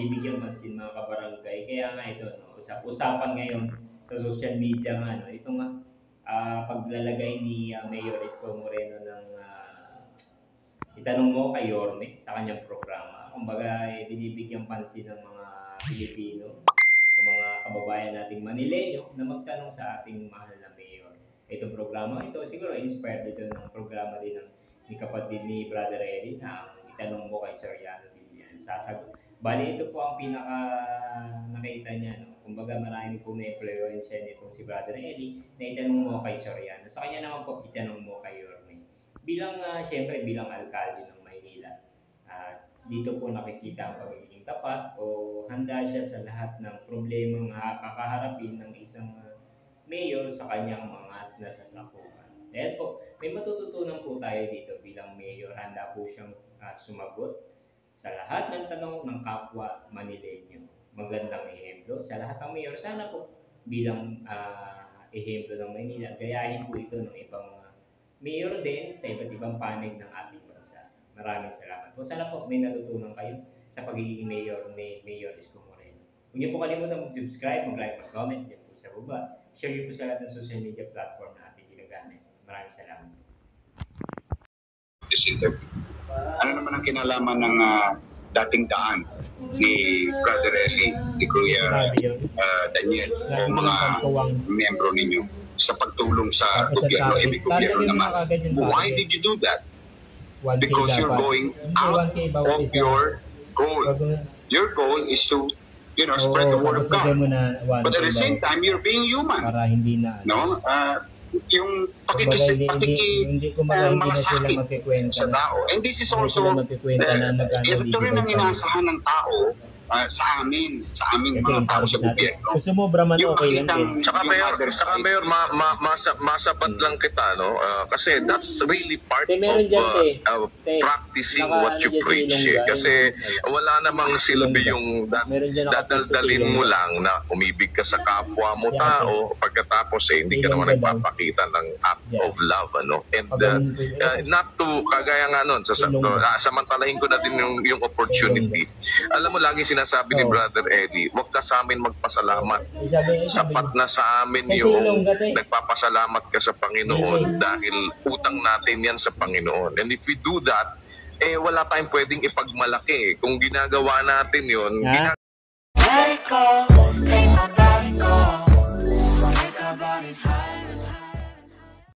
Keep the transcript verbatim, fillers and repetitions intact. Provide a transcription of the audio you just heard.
bibigyan pansin mga kabarangay. Kaya nga ito, no, usap-usapan ngayon sa social media nga, no, ito nga, ah, paglalagay ni ah, Mayor Isko Moreno ng ah, itanong mo kay Yorme sa kanyang programa. Kumbaga, eh, binibigyan pansin ng mga Pilipino o mga kababayan nating Manileño na magtanong sa ating mahal na Mayor. Itong programa ito, siguro inspired ito ng programa din ng ni kapatid ni Brother Eddie na ang itanong mo kay Sir Yano Villan. Sasagot. Bali, ito po ang pinaka nakita niya. No? Kumbaga, marami po na influensya nitong si Brother Eddie na itanong mo kay Sir Yano. Sa kanya naman po, itanong mo kay Yorme. Bilang, uh, siyempre, bilang alkalde ng Maynila, uh, dito po nakikita ang pagiging tapat o handa siya sa lahat ng problemang uh, kakaharapin ng isang uh, mayor sa kanyang mga nasasakupan. Dahil po, may matututunan po tayo dito bilang mayor. Handa po siyang uh, sumagot sa lahat ng tanong ng kapwa Manileño. Magandang ehemplo sa lahat ng mayor. Sana po bilang uh, ehemplo ng Maynila, gayahin po ito ng ibang uh, mayor din sa iba't ibang panig ng ating bansa. Maraming salamat po. Sana po may natutunan kayo sa pagiging mayor ni Mayor Isko Moreno. Huwag niyo po kalimutan mag-subscribe, mag-like, mag-comment din po sa baba. Share niyo po sa lahat ng social media platform na ating ginagamit. Maraming salamat. This interview. Ano naman ang kinalaman ng uh, dating daan ni Brother Eli, ni Kuya uh, Daniel o mga miyembro ninyo sa pagtulong sa gobyerno, ibig gobyerno naman? Why did you do that? Because you're going out of your goal. Your goal is to, you know, spread the word of God. But at the same time, you're being human. Para hindi na no? Uh, yung pakikis, pakiki, uh, malasakit sa tao. And this is also, uh, ito rin ang inaasahan ng tao uh, sa amin, sa aming mga tao sa gobyerno. Gusto mo, Brahman, okay lang din. Saka Mayor, saka Mayor, ma, ma, masa, masabat lang kita, no? Uh, kasi that's really part of uh, uh, practicing what you preach. Eh. Kasi wala namang silbi yung dadaldalin mo lang na umibig ka sa kapwa mo tao, pagkatapos eh, hindi ka naman nagpapakita ng act of love, ano? And uh, uh, not to, kagaya nga nun, sa, uh, samantalahin ko na din yung, yung opportunity. Alam mo, lagi sinasabi ni Brother Eddie, huwag ka sa amin magpasalamat. Sapat na sa amin yung nagpapasalamat ka sa Panginoon dahil utang natin yan sa Panginoon. And if we do that, eh wala tayong pwedeng ipagmalaki. Kung ginagawa natin yun, ginagawa Let it go, make my body go, make our bodies higher and higher.